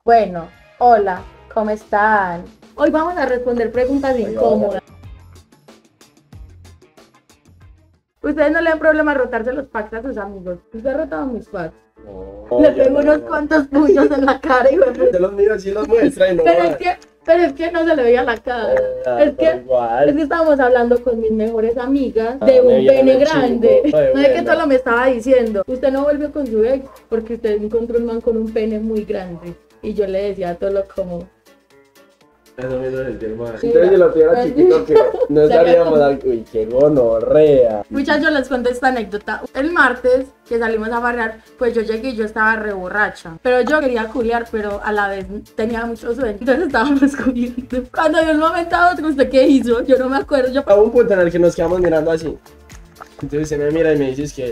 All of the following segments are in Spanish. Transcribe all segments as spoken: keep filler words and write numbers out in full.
Bueno, hola, ¿cómo están? Hoy vamos a responder preguntas incómodas. Ustedes no le dan problema rotarse los packs a sus amigos. ¿Usted ha rotado mis packs? No, Le pego unos cuantos puños en la cara y me... de los míos sí los muestra y no Pero va. es que, pero es que no se le veía la cara. Ah, es, que, pero igual. es que estábamos hablando con mis mejores amigas Ah, de me un vieron pene el grande. chingo. Ay, No es que bueno. solo me estaba diciendo, usted no volvió con su ex porque usted encontró un man con un pene muy grande. Y yo le decía a Tolo como... Eso mismo sentí el mal. Sí, Entonces si lo tuviera ay, chiquito que no estaríamos aquí. Uy, qué gonorrea. Muchachos, les cuento esta anécdota. El martes que salimos a barrear, pues yo llegué y yo estaba re borracha. Pero yo quería culiar, pero a la vez tenía mucho sueño. Entonces estábamos culiando. Cuando de un momento a otro, ¿usted qué hizo? Yo no me acuerdo. Yo... A un punto en el que nos quedamos mirando así. Entonces se me mira y me dices que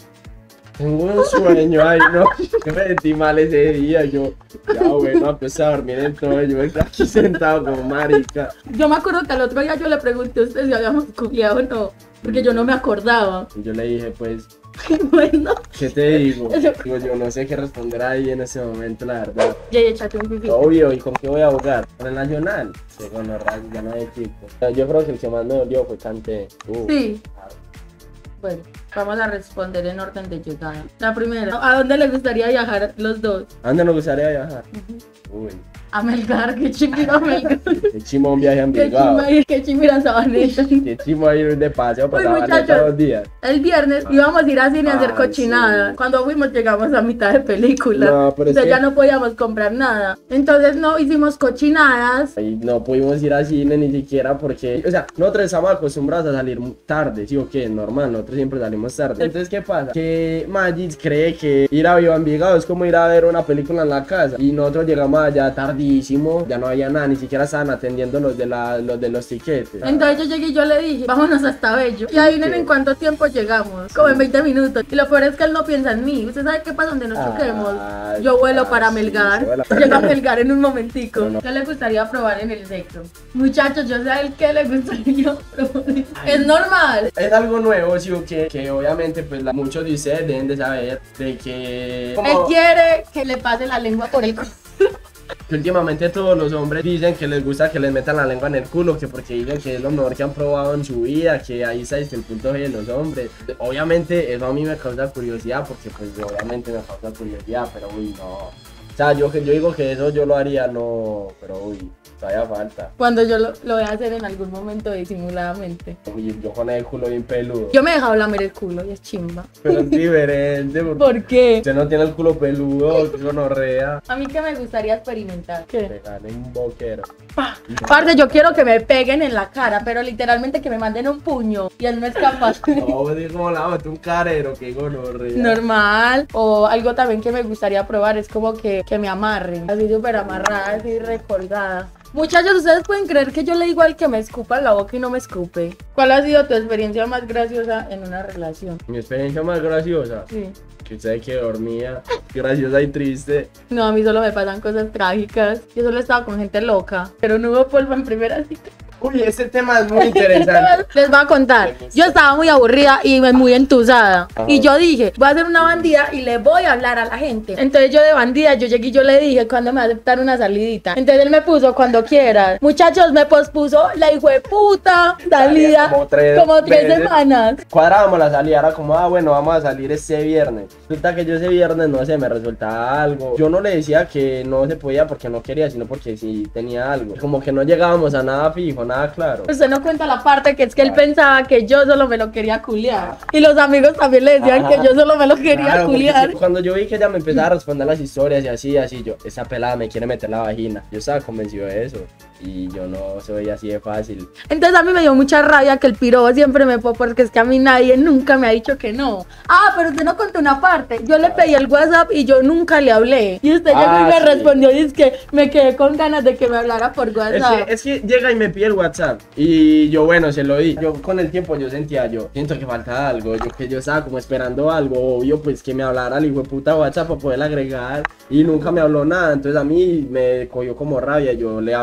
tengo un sueño, ay no, yo me sentí mal ese día, yo, ya bueno, pues a dormir en todo, yo estaba aquí sentado como marica. Yo me acuerdo que al otro día yo le pregunté a usted si habíamos culiado o no, porque yo no me acordaba. Y yo le dije, pues, Bueno, ¿qué te digo? Digo, yo no sé qué responder ahí en ese momento, la verdad. ya échate un pipí. Obvio, ¿y con qué voy a jugar? ¿Con el Nacional? Sí, bueno, ya no hay equipo. Yo creo que el que más me dolió fue Kanté. Uh, Sí. Bueno, vamos a responder en orden de llegada. La primera, ¿a dónde les gustaría viajar los dos? ¿A dónde nos gustaría viajar? Uy, A Melgar, qué chimira Melgar. qué chimo un viaje a Qué Envigado. chimba ir, qué chimira Sabaneta. Qué chimo ir de paseo por Uy, Sabaneta muchachos. dos días. El viernes íbamos a ir a cine a hacer Ay, cochinada. sí. Cuando fuimos llegamos a mitad de película. No, pero es Entonces que- ya no podíamos comprar nada. Entonces no hicimos cochinadas. Y no pudimos ir al cine ni siquiera porque, o sea, nosotros estamos acostumbrados a salir tarde, ¿sí o qué? Normal, nosotros siempre salimos tarde. Entonces, ¿qué pasa? Que Magis cree que ir a Viva Envigado es como ir a ver una película en la casa. Y nosotros llegamos allá tardísimo, ya no había nada, ni siquiera estaban atendiendo los de, la, los, de los tiquetes. Entonces yo llegué y yo le dije, vámonos hasta Bello. Y adivinen en cuánto tiempo llegamos. Como en veinte minutos. Y lo peor es que él no piensa en mí. ¿Usted sabe qué pasa donde nos choquemos? Ay, Yo vuelo ah, para sí, Melgar. se vuela. Llego a Melgar en un momentico. No, no. ¿Qué le gustaría probar en el sexo? Muchachos, yo sé a él qué le gustaría probar. Es normal. Es algo nuevo, sí o qué, que obviamente pues la- muchos de ustedes deben de saber de que... Él quiere que le pase la lengua por el culo. Que últimamente todos los hombres dicen que les gusta que les metan la lengua en el culo, que porque dicen que es lo mejor que han probado en su vida, que ahí está el punto G de los hombres. Obviamente eso a mí me causa curiosidad, porque pues obviamente me causa curiosidad, pero uy, no. O sea, yo, yo digo que eso yo lo haría, no, pero uy, todavía falta. Cuando yo lo, lo voy a hacer en algún momento disimuladamente. Uy, yo con el culo bien peludo. Yo me he dejado lamer el culo y es chimba. Pero es diferente, porque ¿Por qué? usted no tiene el culo peludo, que gonorrea. A mí que me gustaría experimentar. ¿Qué? Pegarle un boquero. Parce, yo quiero que me peguen en la cara, pero literalmente que me manden un puño y él no es capaz. No, digo como la boté un carero, que gonorrea. Normal. O algo también que me gustaría probar es como que, que me amarren. Así súper amarrada, así recolgada. Muchachos, ¿ustedes pueden creer que yo le digo al que me escupa en la boca y no me escupe? ¿Cuál ha sido tu experiencia más graciosa en una relación? Mi experiencia más graciosa, Sí. que usted que dormía, graciosa y triste. No, a mí solo me pasan cosas trágicas. Yo solo estaba con gente loca, pero no hubo polvo en primera cita. Uy, ese tema es muy interesante. Les voy a contar, yo estaba muy aburrida y muy entusada. Ajá. Y yo dije, voy a hacer una bandida y le voy a hablar a la gente. Entonces yo de bandida, yo llegué y yo le dije, ¿cuándo me va a aceptar una salidita? Entonces él me puso, cuando quieras. Muchachos, me pospuso la hijo de puta salida Como tres como tres veces. semanas. Cuadrábamos la salida, era como, ah, bueno, vamos a salir este viernes. Resulta que yo ese viernes, no sé, me resultaba algo. Yo no le decía que no se podía porque no quería, sino porque sí tenía algo. Como que no llegábamos a nada fijo, nada claro. Usted no cuenta la parte que es que él pensaba que yo solo me lo quería culiar. Y los amigos también le decían que yo solo me lo quería Claro, porque culiar. sí, cuando yo vi que ella me empezaba a responder las historias y así, así, yo, esa pelada me quiere meter la vagina. Yo estaba convencido de eso. Y yo no soy así de fácil. Entonces a mí me dio mucha rabia que el piro siempre me fue porque es que a mí nadie nunca me ha dicho que no. Ah, pero usted no contó una parte. Yo le pedí el WhatsApp y yo nunca le hablé. Y usted llegó Ah, y me sí. respondió y es que me quedé con ganas de que me hablara por Es WhatsApp. que, es que llega y me pide el WhatsApp y yo bueno, se lo di. Yo con el tiempo yo sentía, yo siento que falta algo, yo que yo estaba como esperando algo, obvio pues que me hablara el hijo de puta WhatsApp para poder agregar y nunca me habló nada, entonces a mí me cogió como rabia, yo le hablé y yo le dije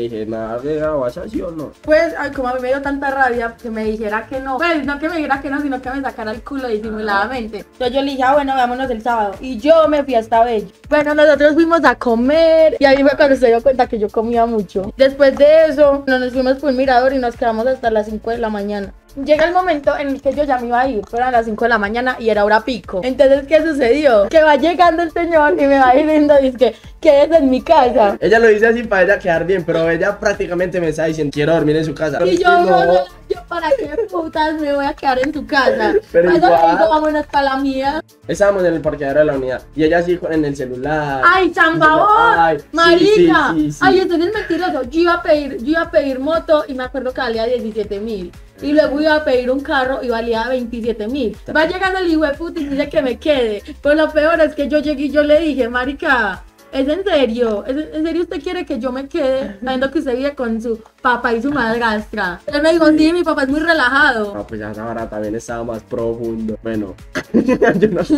dije, ¿me va a agregar a WhatsApp, sí o no? Pues, ay, como a mí me dio tanta rabia que me dijera que no. Pues, no que me dijera que no, sino que me sacara el culo disimuladamente. Entonces yo le dije, ah, bueno, vámonos el sábado. Y yo me fui hasta Bello. Bueno, nosotros fuimos a comer. Y ahí fue cuando se dio cuenta que yo comía mucho. Después de eso, nos fuimos por un mirador y nos quedamos hasta las cinco de la mañana. Llega el momento en el que yo ya me iba a ir, fueron las cinco de la mañana y era hora pico. Entonces, ¿qué sucedió? Que va llegando el señor y me va diciendo, dice que quédese en mi casa. Ella lo dice así para ella quedar bien, pero ella prácticamente me está diciendo, quiero dormir en su casa. Y yo, no, no, yo, ¿para qué putas me voy a quedar en tu casa? Pero Eso igual. le digo, vámonos para la mía. Estábamos en el parqueadero de la unidad y ella sí en el celular. ¡Ay, chambabón! Ay, sí, ¡Marica! sí, sí, sí. Ay, entonces es mentiroso. Yo iba a pedir, yo iba a pedir moto y me acuerdo que valía diecisiete mil. Y luego iba a pedir un carro y valía veintisiete mil. Va llegando el hijo de puta y dice que me quede. Pero lo peor es que yo llegué y yo le dije, marica, ¿es en serio? ¿Es en serio usted quiere que yo me quede sabiendo que usted vive con su papá y su madrastra? Él me dijo, sí, mi papá es muy relajado. No, pues ya ahora también estaba más profundo. Bueno, yo no,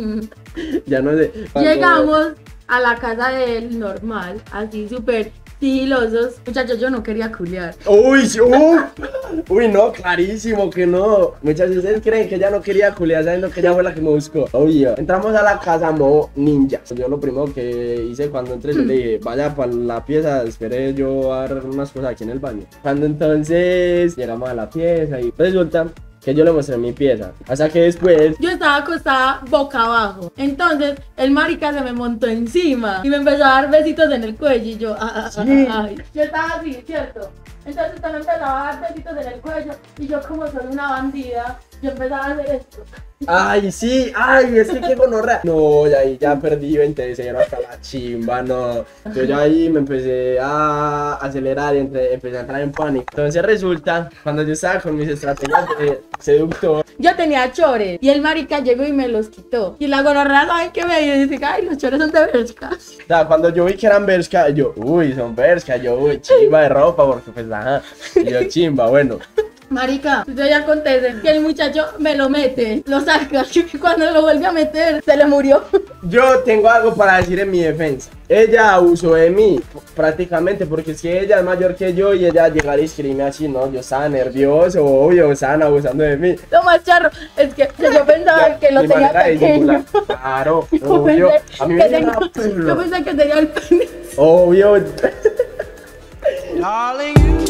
ya no sé. Llegamos a la casa de él normal, así súper sigilosos. Muchachos, yo no quería culiar. Uy, uy, uy, no, clarísimo que no. Muchachos, ¿ustedes creen que ella no quería culiar sabiendo que ella fue la que me buscó? Obvio. Entramos a la casa modo ninja. Yo lo primero que hice cuando entré, yo le dije, vaya para la pieza, espere yo a dar unas cosas aquí en el baño. Cuando entonces llegamos a la pieza y resulta que yo le mostré mi pieza, hasta que después yo estaba acostada boca abajo. Entonces el marica se me montó encima y me empezó a dar besitos en el cuello y yo, ah, ah, ah, sí. ay. Yo estaba así, ¿cierto? Entonces también empezaba a dar besitos en el cuello y yo, como soy una bandida, yo empezaba a hacer esto. Ay, sí, ay, es que qué gonorrea. No, ya ahí ya perdí veinte de cero hasta la chimba, no. Yo ya ahí me empecé a acelerar y entre, empecé a entrar en pánico. Entonces resulta, cuando yo estaba con mis estrategias de seductor, yo tenía chores y el marica llegó y me los quitó. Y la gonorrea, ¿saben qué me dijo? Dice, ay, los chores son de Bershka. O sea, cuando yo vi que eran Bershka, yo, uy, son Bershka, yo, uy, chimba de ropa, porque pues, ajá, y yo, chimba, bueno. Marica, entonces ya acontece que el muchacho me lo mete, lo saca, y cuando lo vuelve a meter, se le murió. Yo tengo algo para decir en mi defensa. Ella abusó de mí, prácticamente, porque si ella es mayor que yo y ella llegara y escribirme así, no, yo estaba nervioso, obvio, estaban abusando de mí. Lo más charro es que yo pensaba Ya, que lo mi tenía manera de pequeño. disimular. Claro, Yo obvio. pensé A mí que me tenía- llegaba, yo pensé que tenía el pene. obvio. Darling, you